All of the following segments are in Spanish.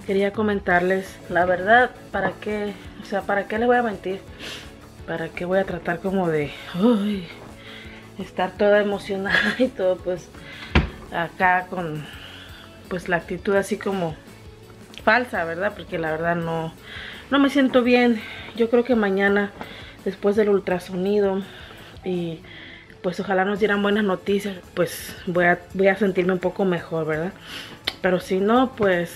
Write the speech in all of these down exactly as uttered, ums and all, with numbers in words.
quería comentarles la verdad. ¿Para qué? O sea, ¿para qué les voy a mentir? ¿Para qué voy a tratar como de uy, estar toda emocionada y todo? Pues acá con pues la actitud así como falsa, ¿verdad? Porque la verdad no, no me siento bien. Yo creo que mañana, después del ultrasonido y pues ojalá nos dieran buenas noticias, pues voy a, voy a sentirme un poco mejor, ¿verdad? Pero si no, pues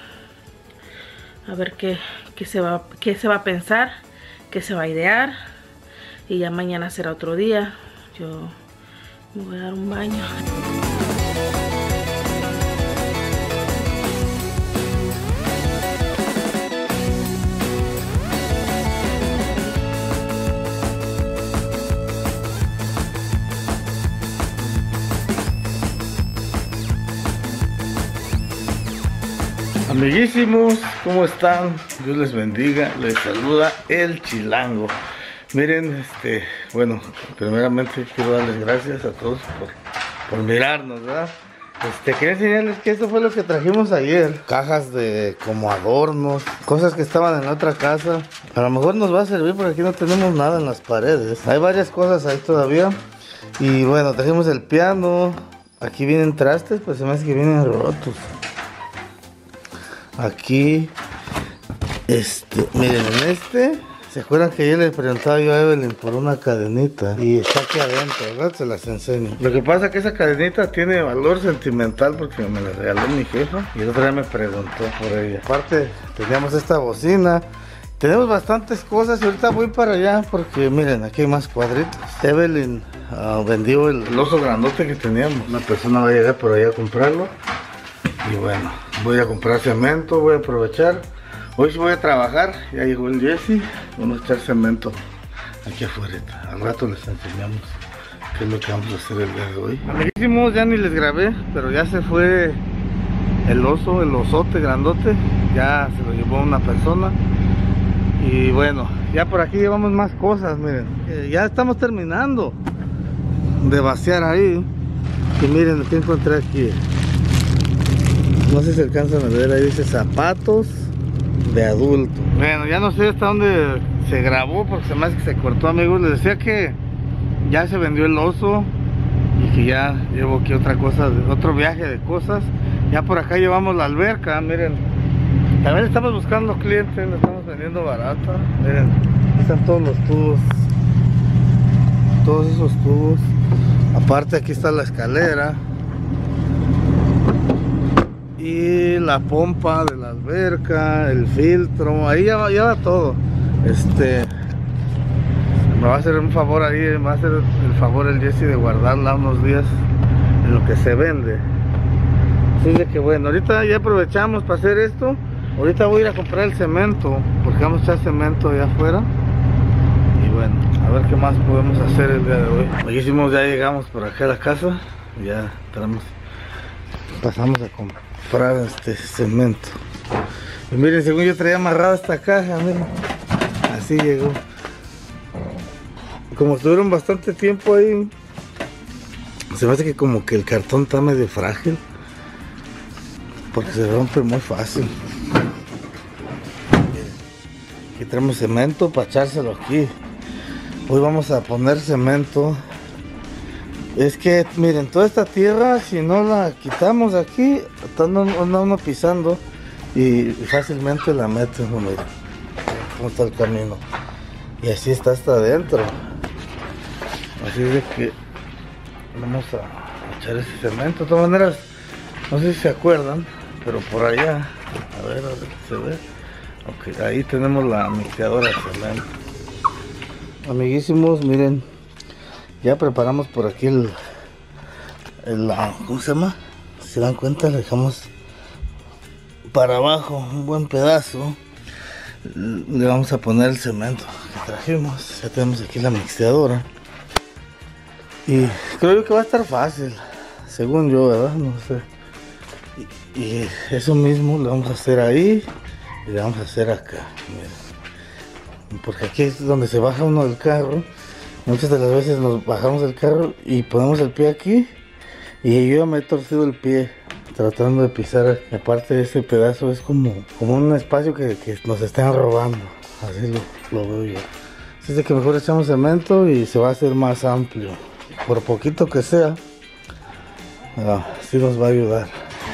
a ver qué, qué, se va, qué se va a pensar, qué se va a idear. Y ya mañana será otro día. Yo me voy a dar un baño. Amiguísimos, ¿cómo están? Dios les bendiga, les saluda el Chilango. Miren, este, bueno, primeramente quiero darles gracias a todos por, por mirarnos, ¿verdad? Este, quería enseñarles que esto fue lo que trajimos ayer. Cajas de como adornos, cosas que estaban en otra casa. A lo mejor nos va a servir porque aquí no tenemos nada en las paredes. Hay varias cosas ahí todavía. Y bueno, trajimos el piano. Aquí vienen trastes, pues se me hace que vienen rotos. Aquí, este, miren, en este, ¿se acuerdan que ayer le preguntaba yo a Evelyn por una cadenita? Y está aquí adentro, ¿verdad? Se las enseño. Lo que pasa es que esa cadenita tiene valor sentimental porque me la regaló mi jefa y el otro día me preguntó por ella. Aparte, teníamos esta bocina. Tenemos bastantes cosas y ahorita voy para allá porque miren, aquí hay más cuadritos. Evelyn uh, vendió el, el oso grandote que teníamos. Una persona va a llegar por allá a comprarlo. Y bueno, voy a comprar cemento, voy a aprovechar. Hoy sí voy a trabajar, ya llegó el Jesse. Vamos a echar cemento aquí afuera. Al rato les enseñamos qué es lo que vamos a hacer el día de hoy. Amiguísimos, ya ni les grabé, pero ya se fue el oso, el osote grandote. Ya se lo llevó una persona. Y bueno, ya por aquí llevamos más cosas, miren. Eh, ya estamos terminando de vaciar ahí. Y miren lo que encontré aquí. No sé si alcanzan a ver, ahí dice zapatos de adulto. Bueno, ya no sé hasta dónde se grabó porque se me hace que se cortó, amigos. Les decía que ya se vendió el oso y que ya llevo aquí otra cosa, otro viaje de cosas. Ya por acá llevamos la alberca, miren. También estamos buscando clientes, la estamos vendiendo barata. Miren, aquí están todos los tubos, todos esos tubos. Aparte aquí está la escalera. Y la pompa de la alberca, el filtro, ahí ya va, ya va todo. Este, me va a hacer un favor ahí, me va a hacer el favor el Jesse de guardarla unos días en lo que se vende. Así de que bueno, ahorita ya aprovechamos para hacer esto. Ahorita voy a ir a comprar el cemento, porque vamos a echar cemento allá afuera. Y bueno, a ver qué más podemos hacer el día de hoy. Hoy ya llegamos por acá a la casa, ya tenemos, pasamos a comprar para este cemento. Y miren, según yo traía amarrada esta caja, miren, así llegó. Como estuvieron bastante tiempo ahí, se me hace que como que el cartón está medio frágil, porque se rompe muy fácil. Aquí tenemos cemento para echárselo aquí. Hoy vamos a poner cemento. Es que miren, toda esta tierra, si no la quitamos aquí, anda uno pisando y fácilmente la mete uno. Miren cómo está el camino, y así está hasta adentro. Así de que vamos a echar ese cemento. De todas maneras, no sé si se acuerdan, pero por allá, a ver, a ver si se ve. Ok, ahí tenemos la mixeadora de cemento. Amiguísimos, miren, ya preparamos por aquí el, el, ¿cómo se llama? Si se dan cuenta, le dejamos para abajo un buen pedazo. Le vamos a poner el cemento que trajimos. Ya tenemos aquí la mixeadora. Y creo que va a estar fácil, según yo, ¿verdad? No sé. Y, y eso mismo lo vamos a hacer ahí y le vamos a hacer acá. Miren. Porque aquí es donde se baja uno del carro. Muchas de las veces nos bajamos del carro y ponemos el pie aquí, y yo me he torcido el pie tratando de pisar. Aparte de este pedazo es como, como un espacio que, que nos están robando. Así lo, lo veo yo. Así es de que mejor echamos cemento y se va a hacer más amplio. Por poquito que sea, ah, sí nos va a ayudar.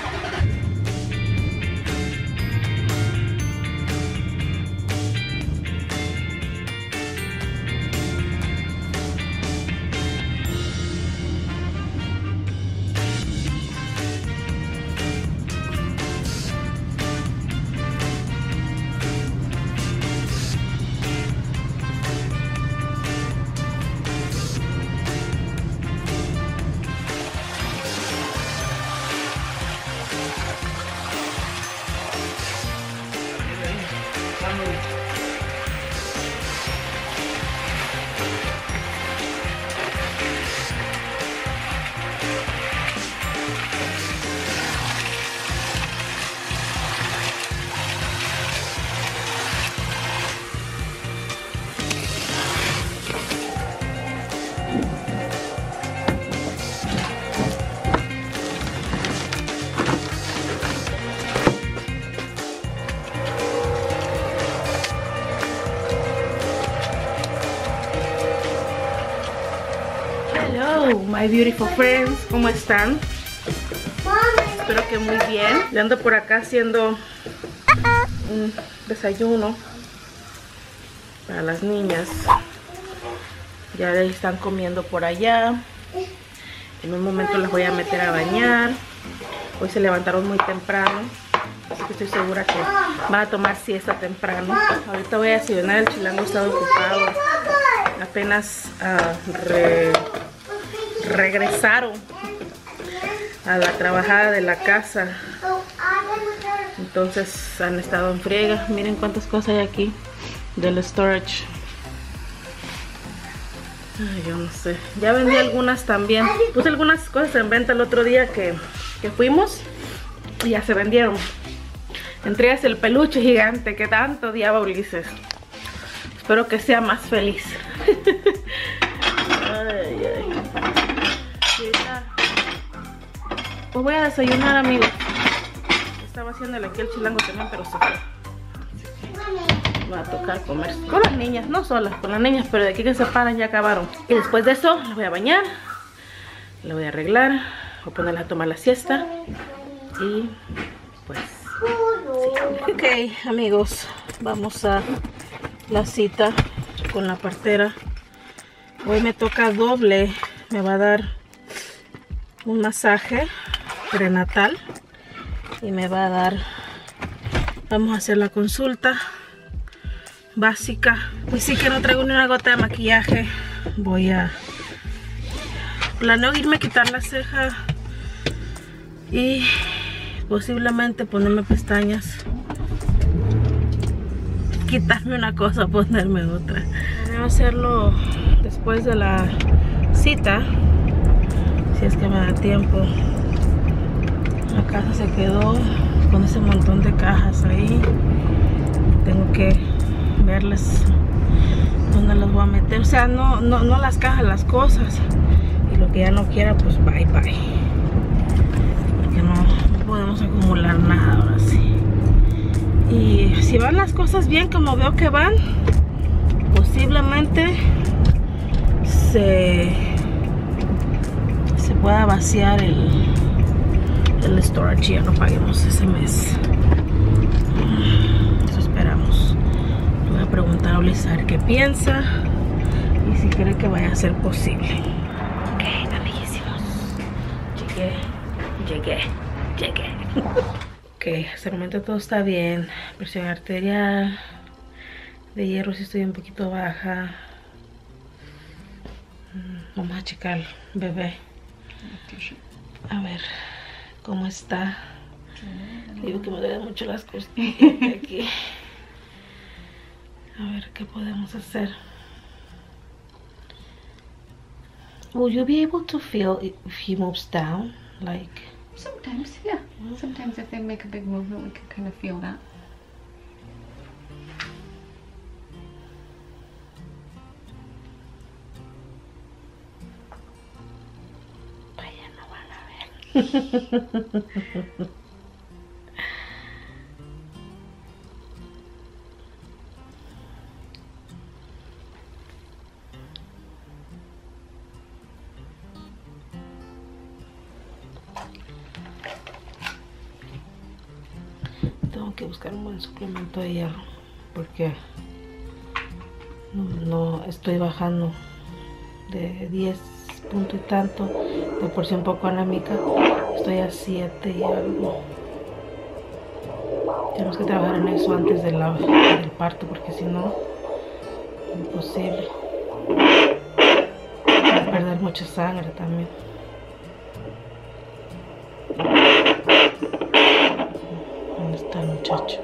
Hello, my beautiful friends, ¿cómo están? Espero que muy bien. Le ando por acá haciendo un desayuno para las niñas. Ya están comiendo por allá. En un momento las voy a meter a bañar. Hoy se levantaron muy temprano, así que estoy segura que van a tomar siesta temprano. Ahorita voy a desayunar, el chilango está ocupado. Apenas uh, re, regresaron a la trabajada de la casa. Entonces han estado en friega. Miren cuántas cosas hay aquí del storage. Ay, yo no sé. Ya vendí algunas también. Puse algunas cosas en venta el otro día que, que fuimos y ya se vendieron. Entre ellas el peluche gigante que tanto odiaba Ulises. Espero que sea más feliz. Ay, ay. Pues voy a desayunar, amigos. Estaba haciéndole aquí el chilango también, pero se fue. Me va a tocar comer con las niñas, no solas, con las niñas, pero de aquí que se paran ya acabaron. Y después de eso, la voy a bañar, la voy a arreglar, voy a ponerla a tomar la siesta. Y pues sí. Ok, amigos, vamos a la cita con la partera. Hoy me toca doble, me va a dar un masaje prenatal y me va a dar, vamos a hacer la consulta básica. Pues sí que no traigo ni una gota de maquillaje. Voy a planeo irme a quitar la ceja y posiblemente ponerme pestañas, quitarme una cosa, ponerme otra. Voy a hacerlo después de la cita, si es que me da tiempo. La casa se quedó con ese montón de cajas ahí. Tengo que verles dónde las voy a meter. O sea, no, no, no las cajas, las cosas. Y lo que ya no quiera, pues bye bye. Porque no, no podemos acumular nada ahora sí. Y si van las cosas bien, como veo que van, posiblemente se, se pueda vaciar el, el storage y ya no paguemos ese mes. Eso esperamos. Le voy a preguntar a Ulises a ver qué piensa y si cree que vaya a ser posible. Ok, amiguísimos. Llegué, llegué, llegué. Ok, hasta el momento todo está bien. Presión arterial, de hierro sí estoy un poquito baja. Vamos a checar, bebé. A ver cómo está. Digo que me duelen mucho las costillas de aquí. A ver qué podemos hacer. Will you be able to feel if he moves down? Like sometimes, yeah. Sometimes if they make a big movement, we can kind of feel that. Vaya, no van a ver. Tengo que buscar un buen suplemento de hierro porque no, no estoy bajando de diez punto y tanto de porción poco anémica. Estoy a siete y algo. Tenemos que trabajar en eso antes de la, del parto porque si no, imposible. Voy a perder mucha sangre también. ¿Dónde está el muchacho?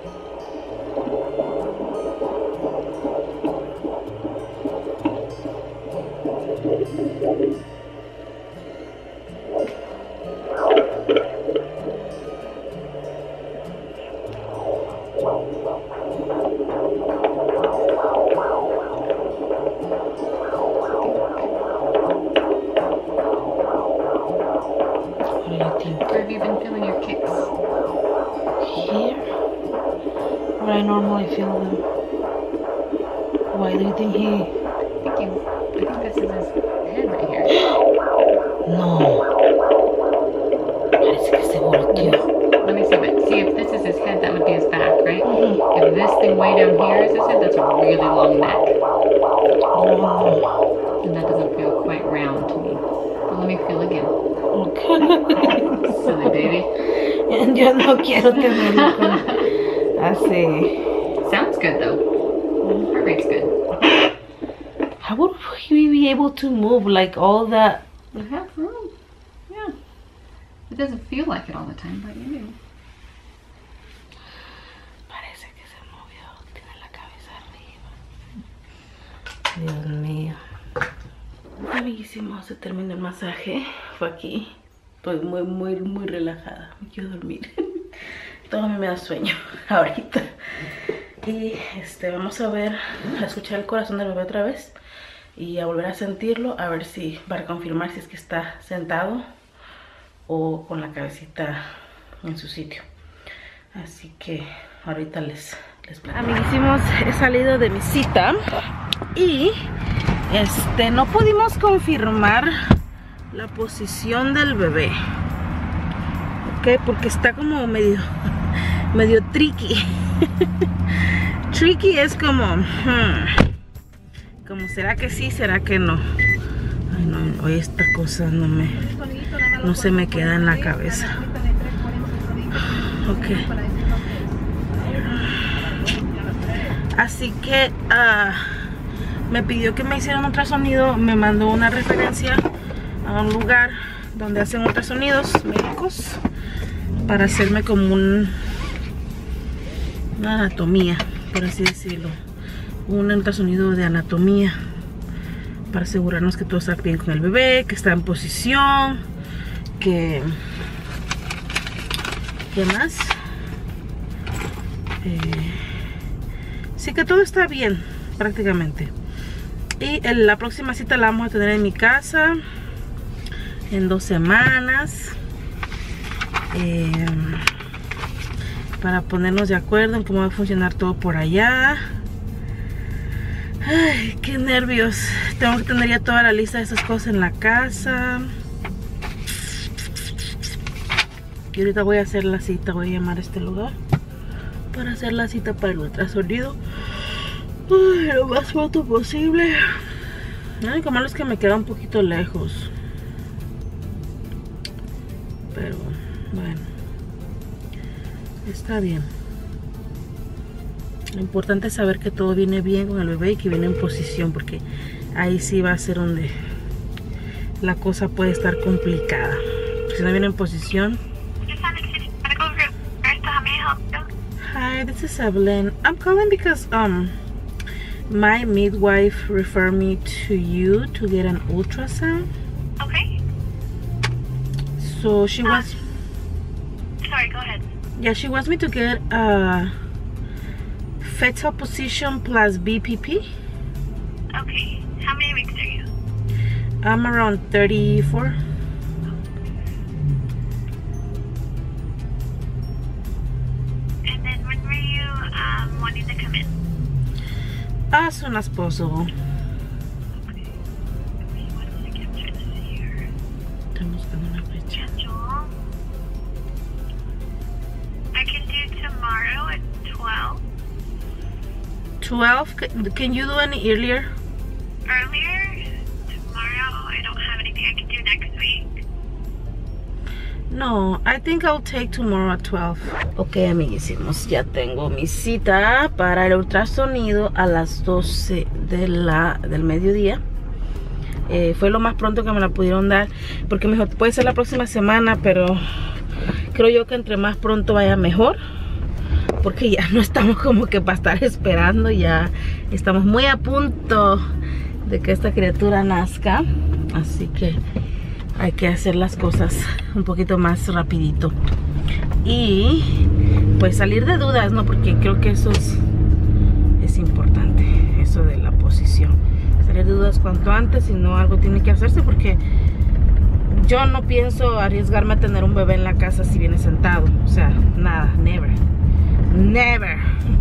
Where have you been feeling your kicks? Here, where I normally feel them. Why do you think he? I think you, I think this is his head right here. No. Parece que se volteó. Let me see, but see if this is his head, that would be his back, right? Mm-hmm. If this thing way down here is his head, that's a really long neck. Oh. And that doesn't feel quite round to me. But let me feel again. Okay. Silly baby. Yo no quiero tenerlo con así. Sounds good though. Heart rate's good. How would we be able to move like all that? You have room. Yeah. It doesn't feel like it all the time, but you do. Parece que se movió. Tiene la cabeza arriba. Dios mío. Amiguísimo, se terminó el masaje. Fue aquí. Estoy muy, muy, muy relajada. Me quiero dormir. Todo a mí me da sueño ahorita. Y este, vamos a ver, a escuchar el corazón del bebé otra vez. Y a volver a sentirlo. A ver si, para confirmar si es que está sentado o con la cabecita en su sitio. Así que ahorita les, les platico. Amiguísimos, he salido de mi cita. Y este, no pudimos confirmar la posición del bebé, ok, porque está como medio medio tricky. Tricky es como hmm, como será que sí, será que no. Ay, no, hoy esta cosa no me no se me queda en la cabeza. Ok, así que uh, me pidió que me hicieran un ultrasonido. Me mandó una referencia a un lugar donde hacen ultrasonidos médicos para hacerme como un, una anatomía, por así decirlo, un ultrasonido de anatomía para asegurarnos que todo está bien con el bebé, que está en posición, que ¿qué más? Eh, sí, que todo está bien prácticamente. Y en la próxima cita la vamos a tener en mi casa en dos semanas eh, para ponernos de acuerdo en cómo va a funcionar todo por allá. Ay, qué nervios. Tengo que tener ya toda la lista de esas cosas en la casa. Y ahorita voy a hacer la cita. Voy a llamar a este lugar para hacer la cita para el ultrasonido. Ay, lo más pronto posible. Lo único malo es que me queda un poquito lejos. Pero bueno, está bien. Lo importante es saber que todo viene bien con el bebé y que viene en posición, porque ahí sí va a ser donde la cosa puede estar complicada. Si no viene en posición. Hi, this is Evelyn. I'm calling because um my midwife referred me to you to get an ultrasound. Okay. So she Uh, wants, Sorry, go ahead. yeah, she wants me to get a fetal position plus B P P. Okay. How many weeks are you? I'm around thirty-four. as soon as possible. Estamos buscando una fecha. I can do tomorrow at twelve. twelve? Can, can you do any earlier? Earlier? Tomorrow, I don't have anything I can do next week. No, I think I'll take tomorrow at twelve. Ok, amiguísimos, ya tengo mi cita para el ultrasonido a las doce de la, del mediodía. Eh, fue lo más pronto que me la pudieron dar, porque mejor puede ser la próxima semana, pero creo yo que entre más pronto vaya mejor, porque ya no estamos como que para estar esperando, ya estamos muy a punto de que esta criatura nazca, así que hay que hacer las cosas un poquito más rapidito y pues salir de dudas, ¿no? Porque creo que eso es, es importante, eso de la posición, salir de dudas cuanto antes, si no algo tiene que hacerse, porque yo no pienso arriesgarme a tener un bebé en la casa si viene sentado, o sea, nada, never, never.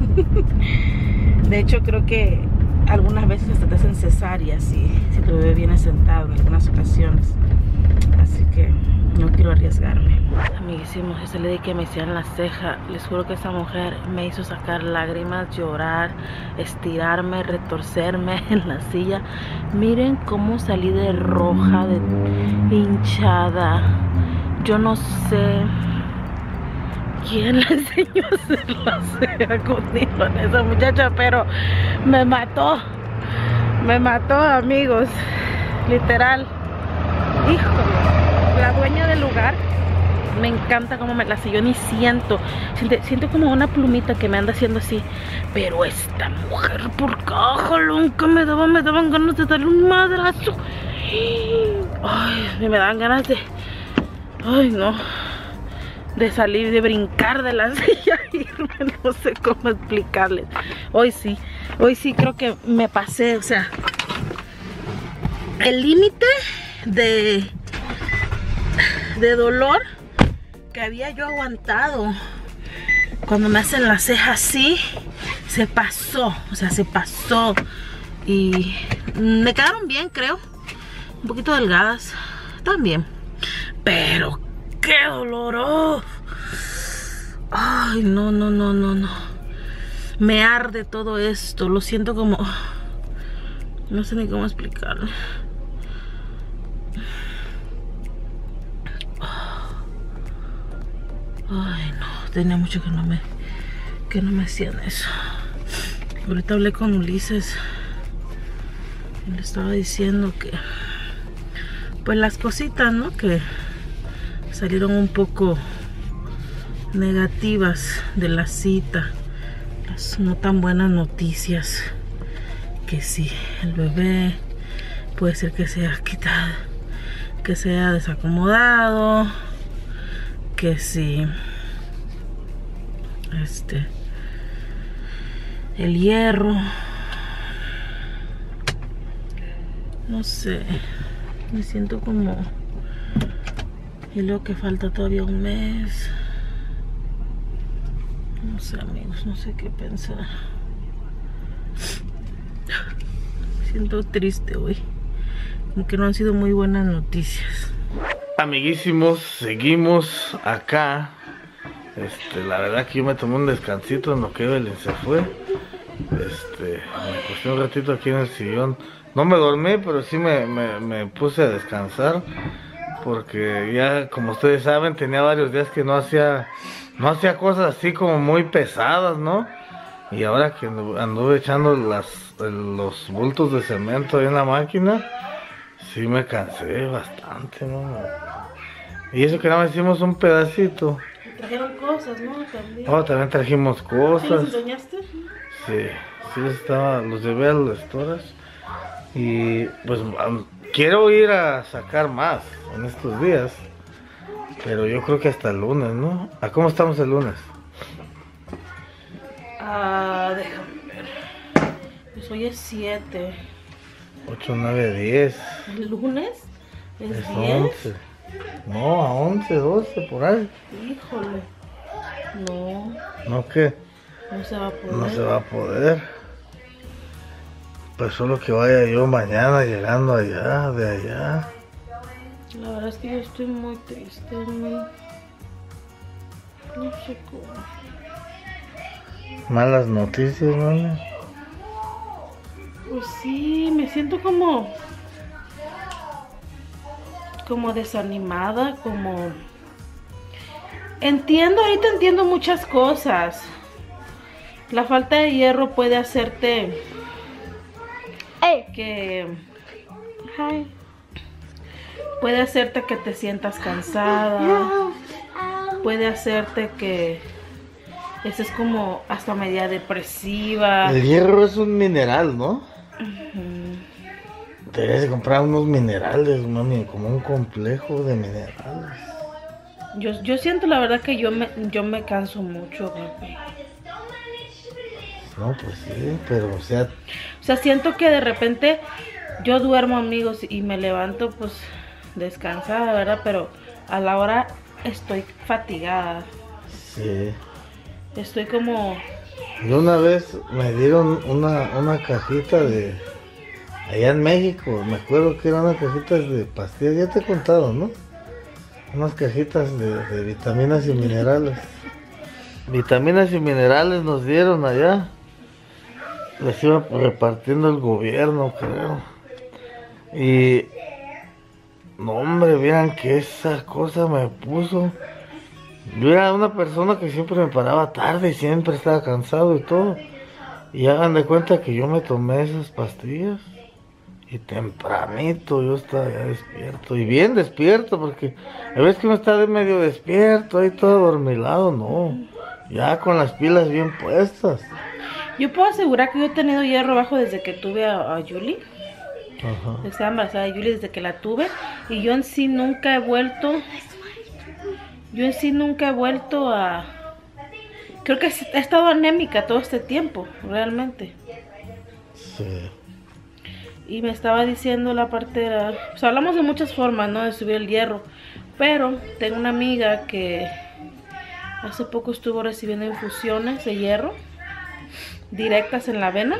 De hecho creo que algunas veces hasta te hacen cesárea si, si tu bebé viene sentado en algunas ocasiones. Así que no quiero arriesgarme. Amiguísimos, ese le di que me hicieran la ceja. Les juro que esa mujer me hizo sacar lágrimas, llorar, estirarme, retorcerme en la silla. Miren cómo salí de roja, de hinchada. Yo no sé quién le enseñó a hacer la ceja conmigo a esa muchacha, pero me mató. Me mató, amigos. Literal. Híjole, la dueña del lugar me encanta cómo me la hace. Yo ni siento, siento, siento como una plumita que me anda haciendo así. Pero esta mujer, por cajalón que me daba, me daban ganas de darle un madrazo. Ay, me daban ganas de, ay no, de salir, de brincar de la silla e irme, no sé cómo explicarles. Hoy sí, hoy sí creo que me pasé, o sea, el límite de de dolor que había yo aguantado cuando me hacen la ceja así se pasó, o sea, se pasó y me quedaron bien, creo, un poquito delgadas también, pero qué dolor. Oh. Ay, no, no, no, no, no, me arde todo esto, lo siento como, no sé ni cómo explicarlo. Ay, no, tenía mucho que no me que no me hacían eso. Ahorita hablé con Ulises y le estaba diciendo que pues las cositas, ¿no? Que salieron un poco negativas de la cita, las no tan buenas noticias, que sí, el bebé puede ser que sea quitado, que sea desacomodado, que sí, este, el hierro, no sé, me siento como, y luego que falta todavía un mes, no sé, amigos, no sé qué pensar, me siento triste hoy, como que no han sido muy buenas noticias. Amiguísimos, seguimos acá. Este, la verdad que yo me tomé un descansito en lo que Evelyn se fue. Este, me puse un ratito aquí en el sillón. No me dormí, pero sí me, me, me puse a descansar. Porque ya, como ustedes saben, tenía varios días que no hacía, no hacía cosas así como muy pesadas, ¿no? Y ahora que anduve echando las, los bultos de cemento ahí en la máquina, sí me cansé bastante, ¿no? Y eso que nada más hicimos un pedacito. Trajeron cosas, ¿no? También. Oh, también trajimos cosas. ¿Sí los enseñaste? Sí, sí estaba, los llevé a los storage. Y pues um, quiero ir a sacar más en estos días. Pero yo creo que hasta el lunes, ¿no? ¿A cómo estamos el lunes? Ah, déjame ver. Pues hoy es siete. ocho, nueve, diez. ¿El lunes? ¿Es, Es diez? once. No, a once, doce, por ahí. Híjole. No, ¿No qué? no se va a poder. No se va a poder. Pues solo que vaya yo mañana llegando allá, de allá. La verdad es que yo estoy muy triste, muy... no sé cómo. Malas noticias, mami. Pues sí, me siento como... como desanimada, como... Entiendo, ahorita entiendo muchas cosas. La falta de hierro puede hacerte... que... Hi. Puede hacerte que te sientas cansada. Puede hacerte que... estés como hasta media depresiva. El hierro es un mineral, ¿no? Uh-huh. Deberías de comprar unos minerales, mami, como un complejo de minerales. Yo, yo siento la verdad que yo me, yo me canso mucho, bebé. No, pues sí, pero o sea... O sea, siento que de repente yo duermo, amigos, y me levanto pues descansada, ¿verdad? Pero a la hora estoy fatigada. Sí. Estoy como... Y una vez me dieron una, una cajita de... allá en México, me acuerdo que eran unas cajitas de pastillas, ya te he contado, ¿no? Unas cajitas de, de vitaminas y minerales. Vitaminas y minerales nos dieron allá. Les iba repartiendo el gobierno, creo. Y... no, hombre, vean que esa cosa me puso... Yo era una persona que siempre me paraba tarde y siempre estaba cansado y todo. Y hagan de cuenta que yo me tomé esas pastillas. Y tempranito yo estaba ya despierto. Y bien despierto, porque a veces que uno está de medio despierto, ahí todo dormilado, no. Ya con las pilas bien puestas. Yo puedo asegurar que yo he tenido hierro bajo desde que tuve a, a Julie. Ajá. Estaba embarazada de Julie desde que la tuve. Y yo en sí nunca he vuelto... Yo en sí nunca he vuelto a... Creo que he estado anémica todo este tiempo, realmente. Sí. Y me estaba diciendo la partera... Pues hablamos de muchas formas, ¿no? De subir el hierro. Pero tengo una amiga que hace poco estuvo recibiendo infusiones de hierro directas en la vena.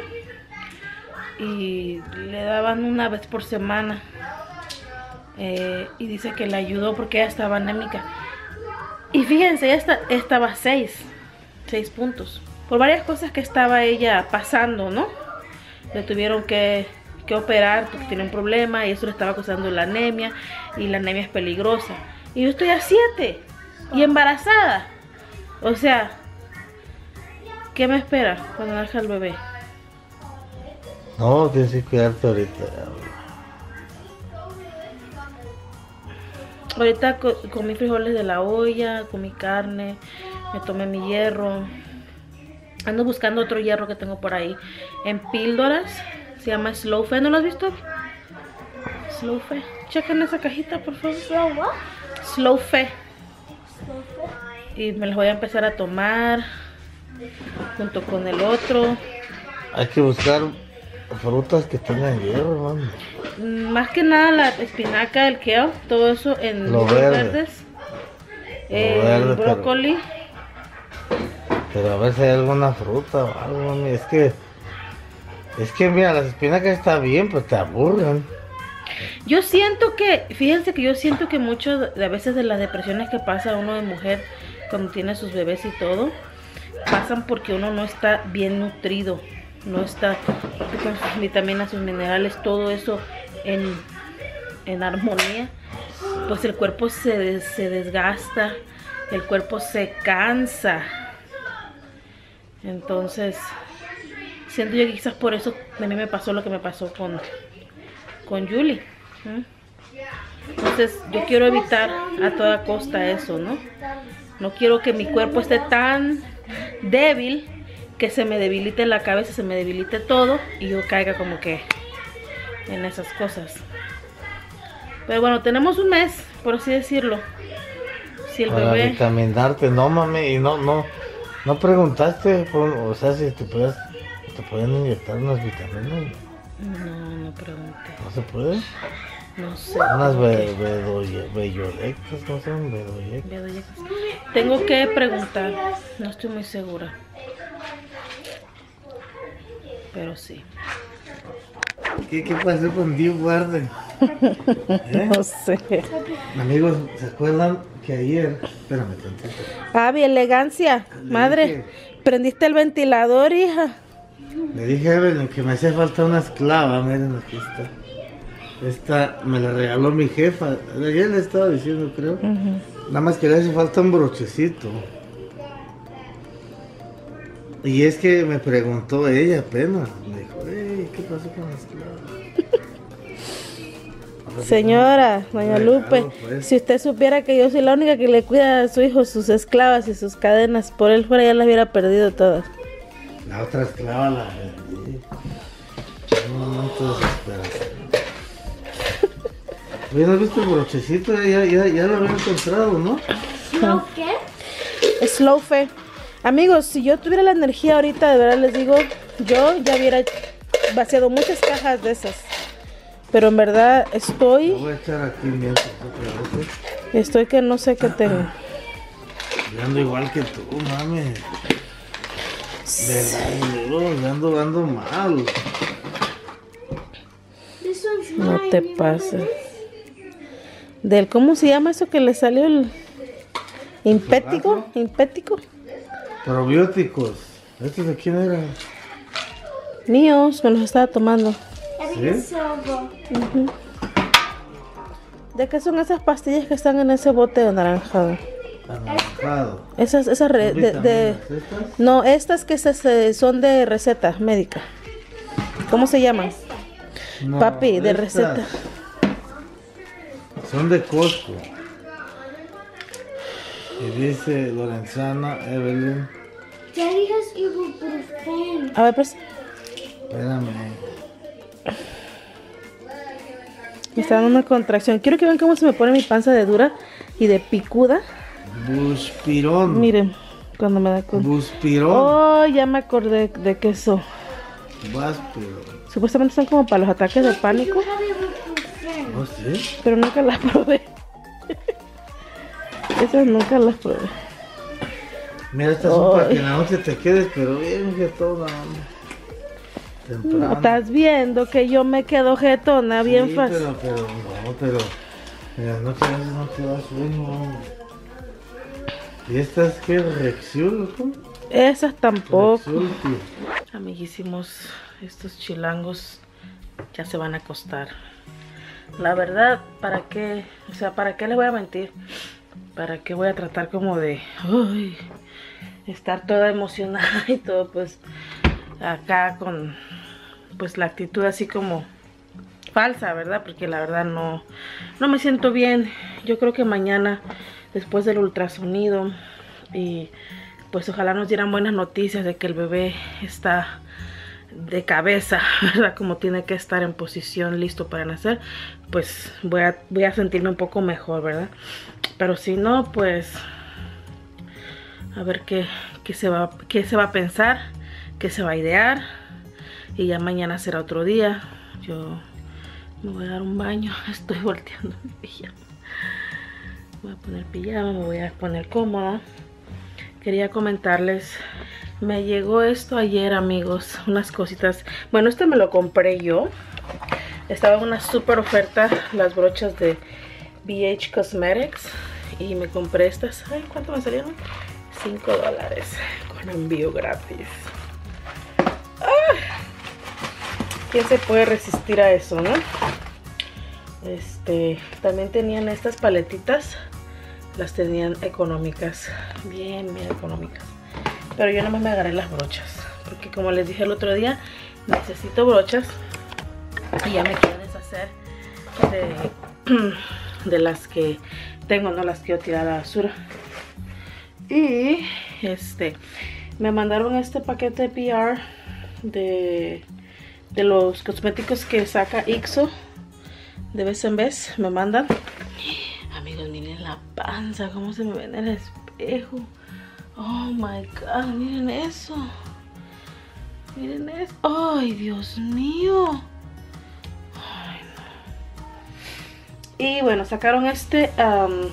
Y le daban una vez por semana. Eh, y dice que le ayudó porque ella estaba anémica. Y fíjense, ella está, estaba a seis, seis puntos. Por varias cosas que estaba ella pasando, ¿no? Le tuvieron que, que operar porque tiene un problema y eso le estaba causando la anemia. Y la anemia es peligrosa. Y yo estoy a siete y embarazada. O sea, ¿qué me espera cuando nazca el bebé? No, tienes que cuidarte ahorita. Ahorita co comí frijoles de la olla, comí carne, me tomé mi hierro. Ando buscando otro hierro que tengo por ahí en píldoras. Se llama Slow Fe. ¿No lo has visto? Slow Fe. Chequen esa cajita, por favor. Slow what? Slow Fe. Slow Fe. Y me las voy a empezar a tomar junto con el otro. Hay que buscar frutas que tengan hierro, mami. Más que nada la espinaca, el kale, todo eso en Lo jugos verde. verdes. Lo El verde, pero- brócoli. Pero a ver si hay alguna fruta o algo, mami. Es que... Es que, mira, las espinacas está bien, pero te aburren. Yo siento que, fíjense que yo siento que muchas de a veces de las depresiones que pasa uno de mujer cuando tiene sus bebés y todo, pasan porque uno no está bien nutrido, no está con sus vitaminas, sus minerales, todo eso en, en armonía. Pues el cuerpo se, des- se desgasta, el cuerpo se cansa. Entonces, siento yo que quizás por eso a mí me pasó lo que me pasó con, con Julie. ¿Mm? Entonces, yo quiero evitar a toda costa eso, ¿no? No quiero que mi cuerpo esté tan débil que se me debilite la cabeza, se me debilite todo y yo caiga como que en esas cosas. Pero bueno, tenemos un mes, por así decirlo. Si el Para bebé... vitaminarte, no, mami. Y no, no... No preguntaste, por- o sea, si te podías... Te pueden inyectar unas vitaminas. No, no pregunté. ¿No se puede? No sé. Unas be- bedoye- bellolectas, ¿no son? Bedoyectas. Veo ya que- Tengo que preguntar. No estoy muy segura. Pero sí. ¿Qué, qué pasó con Dew Garden? ¿Eh? No sé. Amigos, ¿se acuerdan que ayer... Espérame tantito. Avi, elegancia. Madre, dije- prendiste el ventilador, hija. Le dije a Evelyn que me hacía falta una esclava, miren aquí está. Esta me la regaló mi jefa, ayer le estaba diciendo creo. Nada más que le hace falta un brochecito. Y es que me preguntó ella apenas, me dijo, hey, ¿qué pasó con la esclava? Señora, doña Regalo, Lupe, pues. si usted supiera que yo soy la única que le cuida a su hijo sus esclavas y sus cadenas, por él fuera ya las hubiera perdido todas. La otra esclava la vendí. Un momento de desesperación. Oye, ¿no has visto el brochecito? Ya, ya, ya lo había encontrado, ¿no? ¿No qué? Slow fe. Amigos, si yo tuviera la energía ahorita, de verdad les digo, yo ya hubiera vaciado muchas cajas de esas. Pero en verdad Lo estoy, voy a echar aquí mientras otra vez. estoy que no sé qué tengo. Yo ando igual que tú, mami. De verdad, yo ando, ando mal. This one's No mine. te you pases. remember Del, ¿cómo se llama eso que le salió el impético? Impético. Probióticos. ¿Estos de quién eran? Míos, me los estaba tomando. this? I think it's silver. ¿De qué son esas pastillas que están en ese bote de naranjado? Anaranjado. Esas, esas re- de, de- ¿Vitaminas estas? no, estas que se, se- son de receta médica. ¿Cómo se llaman? No, Papi, de estas receta. Son de Costco. Y dice Lorenzana, Evelyn. Daddy has ibuprofen. A ver, pues, Espérame. me está dando una contracción. Quiero que vean cómo se me pone mi panza de dura y de picuda. Buspirón. Miren, cuando me da con... Buspirón. Oh, ya me acordé de que eso. Buspirón. Supuestamente son como para los ataques de You pánico, have ibuprofen. ¿Oh, sí? pero nunca las probé. Esas nunca las probé. Mira, estas son para Ay. que en la noche te quedes, pero bien jetona. Temprano. No, estás viendo que yo me quedo jetona bien Sí, fácil. Pero, pero, no, pero en la noche a veces no te da sueño. ¿Y estas qué? ¿Rexiul? ¿Cómo? Esas tampoco. Rexul, tío. Amiguísimos, estos chilangos ya se van a acostar. La verdad, ¿para qué? O sea, ¿para qué les voy a mentir? ¿Para qué voy a tratar como de uy, estar toda emocionada y todo pues acá con pues la actitud así como falsa, ¿verdad? Porque la verdad no, no me siento bien. Yo creo que mañana, después del ultrasonido y pues ojalá nos dieran buenas noticias de que el bebé está de cabeza, ¿verdad? Como tiene que estar en posición listo para nacer, pues voy a, voy a sentirme un poco mejor, ¿verdad? Pero si no, pues a ver qué, qué, se va, qué se va a pensar, qué se va a idear. Y ya mañana será otro día. Yo me voy a dar un baño, estoy volteando mi pijama. Voy a poner pijama, me voy a poner cómoda. Quería comentarles, me llegó esto ayer, amigos, unas cositas. Bueno, este me lo compré yo. Estaba en una super oferta las brochas de B H Cosmetics y me compré estas. Ay, ¿cuánto me salieron? cinco dólares con envío gratis. ¡Ah! ¿Quién se puede resistir a eso, no? Este, también tenían estas paletitas. Las tenían económicas, bien, bien económicas. Pero yo nomás me agarré las brochas, porque como les dije el otro día, necesito brochas. Y ya me quiero deshacer de, de las que tengo, no las quiero tirar a la basura. Y este, me mandaron este paquete de P R de, de los cosméticos que saca Ixo. De vez en vez me mandan. Amigos, miren la panza, cómo se me ve en el espejo. Oh my god, miren eso. Miren eso. Ay, Dios mío. Ay, no. Y bueno, sacaron este um,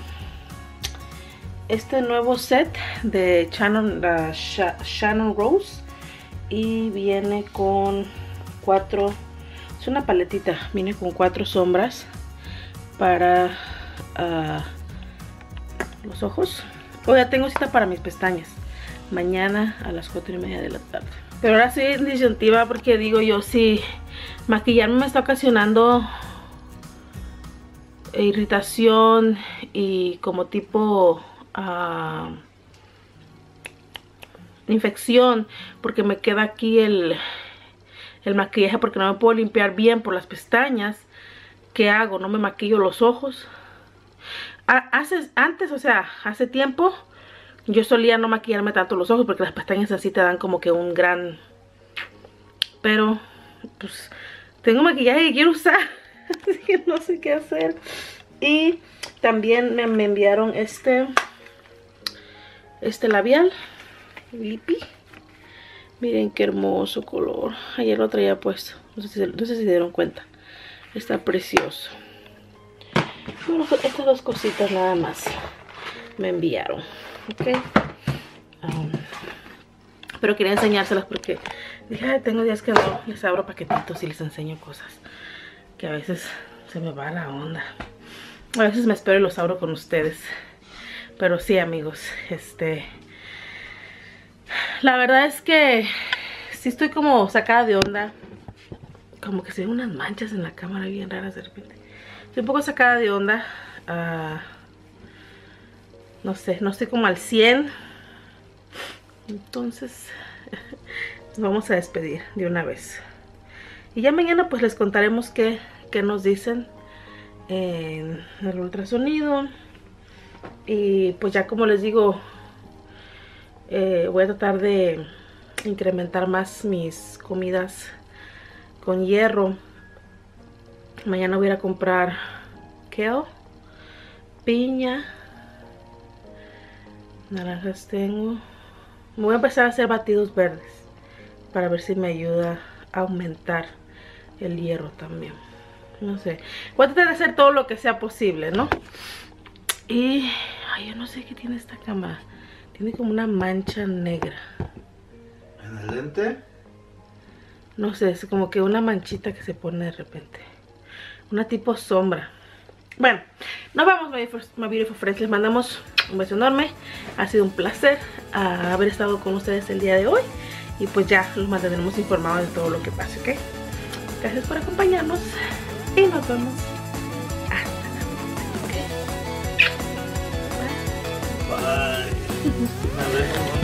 este nuevo set de Shannon, uh, Sh Shannon Rose. Y viene con cuatro Es una paletita, viene con cuatro sombras para uh, los ojos. Hoy ya tengo cita para mis pestañas, mañana a las cuatro y media de la tarde. Pero ahora sí en disyuntiva porque digo yo, si maquillarme me está ocasionando irritación y como tipo uh, infección, porque me queda aquí el, el maquillaje, porque no me puedo limpiar bien por las pestañas. ¿Qué hago? No me maquillo los ojos. Hace, antes, o sea, hace tiempo yo solía no maquillarme tanto los ojos porque las pestañas así te dan como que un gran... Pero, pues, tengo maquillaje que quiero usar, así que no sé qué hacer. Y también me, me enviaron este, este labial, Lippy. Miren qué hermoso color. Ayer lo traía puesto, no sé si, no sé si se dieron cuenta. Está precioso. Bueno, estas dos cositas nada más me enviaron, ok. Um, pero quería enseñárselas porque dije, ay, tengo días que no les abro paquetitos y les enseño cosas que a veces se me va la onda. A veces me espero y los abro con ustedes. Pero sí, amigos, este... la verdad es que sí estoy como sacada de onda. Como que se ven unas manchas en la cámara bien raras de repente. Estoy un poco sacada de onda. Uh, no sé, no estoy como al cien. Entonces nos vamos a despedir de una vez. Y ya mañana pues les contaremos qué, qué nos dicen en el ultrasonido. Y pues ya como les digo, eh, voy a tratar de incrementar más mis comidas con hierro. Mañana voy a ir a comprar kale, piña, naranjas tengo. Voy a empezar a hacer batidos verdes para ver si me ayuda a aumentar el hierro también. No sé, voy a tratar de hacer todo lo que sea posible, ¿no? Y ay, yo no sé qué tiene esta cámara. Tiene como una mancha negra ¿en el lente? No sé, es como que una manchita que se pone de repente. Una tipo sombra. Bueno, nos vamos, my beautiful friends. Les mandamos un beso enorme. Ha sido un placer uh, haber estado con ustedes el día de hoy. Y pues ya los mantendremos informados de todo lo que pase, ¿ok? Gracias por acompañarnos. Y nos vemos hasta la próxima, ¿ok? Bye. Bye.